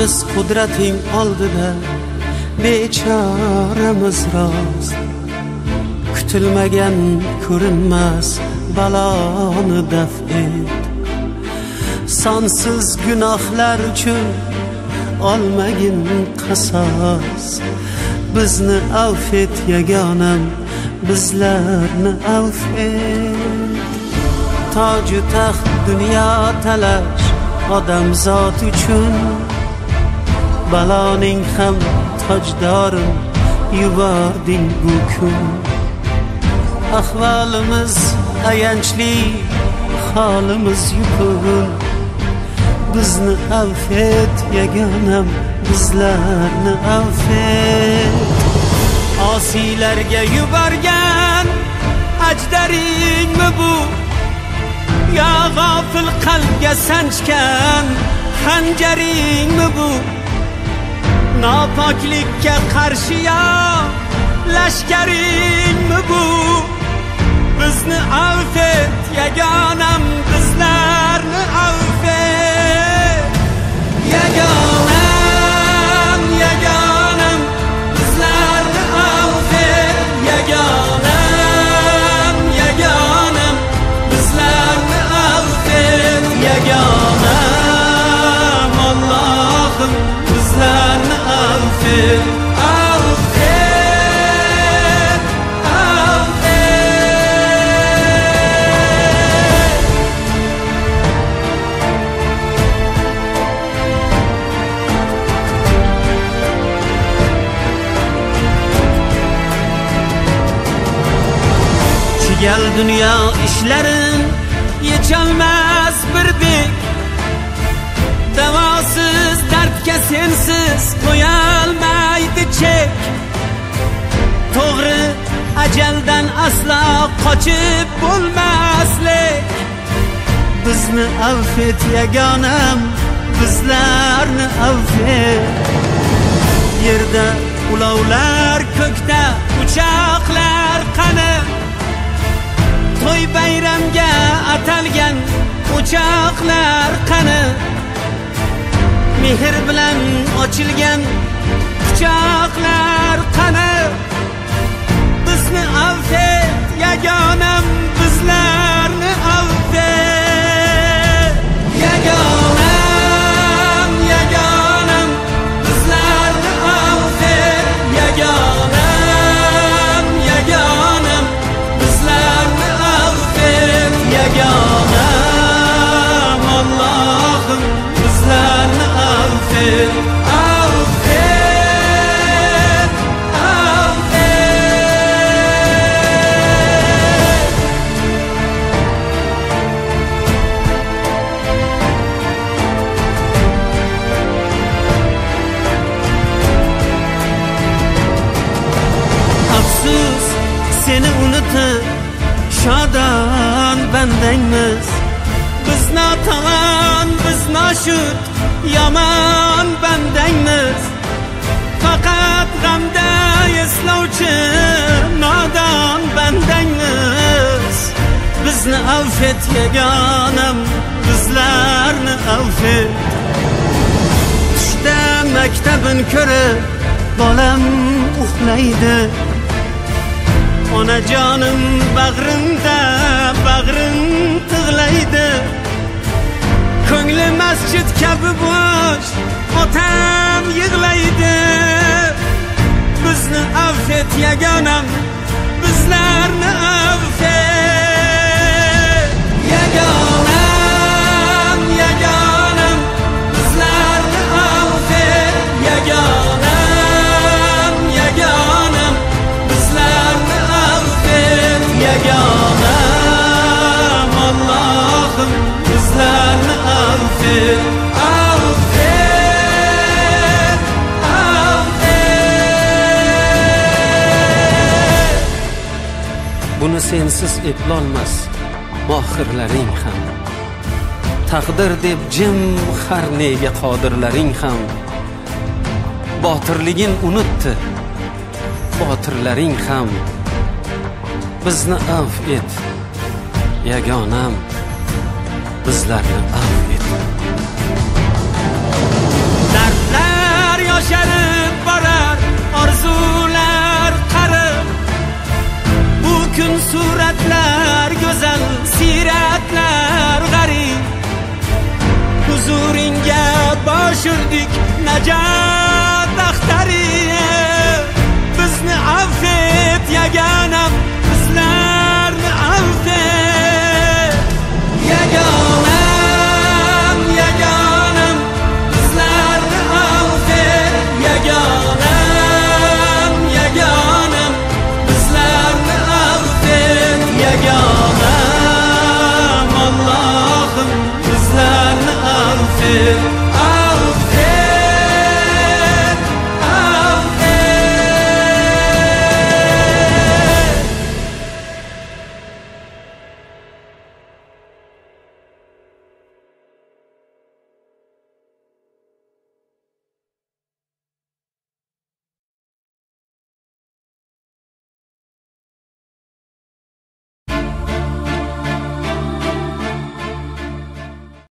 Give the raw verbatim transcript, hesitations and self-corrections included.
biz qudrating oldida bechoramiz rost. Kutilmagan ko'rinmas baloni daf et. Sonsiz gunohlar uchun olmagin qasos. Bizni avf et yagonam, bizlarni avf et. Toju taxt dunyo talash odamzod uchun, baloning hamtojdorim yubording bu kun. Ahvolimiz ayanchli, holimiz yupun. Bizni avf et yagonam, bizlarni avf et. Osiylarga yuborgan ajdaringmi bu? Ya g'ofil qalbga sanchgan xanjaringmi bu? Nopoklikka qarshi yo lashkaringmi bu? Bizni avf et yagonam, bizlarni avf et. Yagonam, yagonam, bizlarni avf et. Yagonam, yagonam, bizlarni avf et. Yagonam, Allohim, bizlarni avf et. Avf et, avf et. Chigal dunyo ishlarin yecholmas birdek. Davosiz dardga sensiz qo'yolmaydi chek. To'g'ri, ajaldan aslo qochib bo'lmaslik. Bizni avf et yagonam, bizlarni avf et. Yerda ulovlar, ko'kda uchoqlar qani? To'y bayramga atalgan uchoqlar qani? Mehr bilan ochilgan quchoqlar qani? Bizni avf et yagonam, bizlarni avf et. Yagonam, yagonam, bizlarni avf et. Yagonam, yagonam, bizlarni avf et. Yagonam, Allohim, bizlarni avf et. Avf et, avf et. Afsus, seni unutib shodon bandangmiz. Biz notamam, biz noshud, yomon bandangmiz. Faqat g'amda eslovchi nodon bandangmiz. Bizni avf et yagonam, bizlarni avf et. Tushda maktabin ko'rib bolam uxlaydi. Onajonim bag'rimda, bag'rim tig'laydi. Ko'ngli masjid kabi bo'sh, otam yig'laydi. Bizni avf et yagonam, bizlarni avf et. Yagonam, yagonam, bizlarni avf et. Yagonam, yagonam, bizlarni avf et. Yagonam, Allohim, bizlarni avf et. Avf et, avf et. Buni sensiz eplolmas mohirlaring ham. Taqdir deb jim har nega qodirlaring ham. Botirligin unutdi botirlaring ham. Bizni avf et yagonam, bizlarni avf et. Dardlar yosharib borar orzular qarib. Bu kun suratlar go'zal, siyratlar g'arib. Huzuringga bosh urdik najot daxtari. Bizni affet yagonam, bizlarni affet. Yagonam, yagonam, bizlarni affet. Yagonam, yagonam, bizlarni affet. Yagonam, Allohim bizlarni affet.